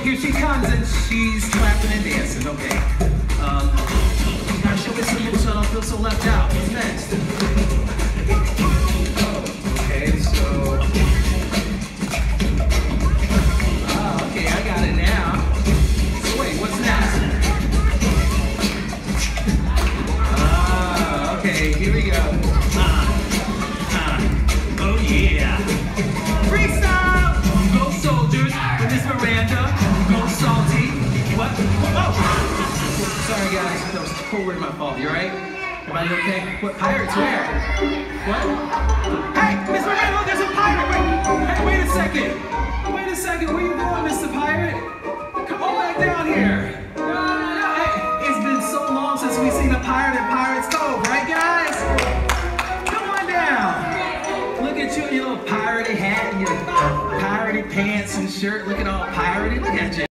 Here she comes and she's clapping and dancing. Okay. Gotta show me some moves so I don't feel so left out. What's next? Okay, so. Okay, I got it now. So wait, what's next? Okay, here we go. Oh yeah. Freestyle! Go soldiers with this Miranda. Go salty. What? Oh! Sorry guys, that was totally my fault. You alright? Everybody okay? What? Pirates where? What? Hey, Miss Miranda, there's a pirate! Wait a second! Wait a second, where you going, Mr. Pirate? Come on back down here! Hey, it's been so long since we've seen a pirate in Pirates Cove, right guys? Come on down! Look at you in your little piratey hat and your piratey pants and shirt, looking all piratey. Look at you.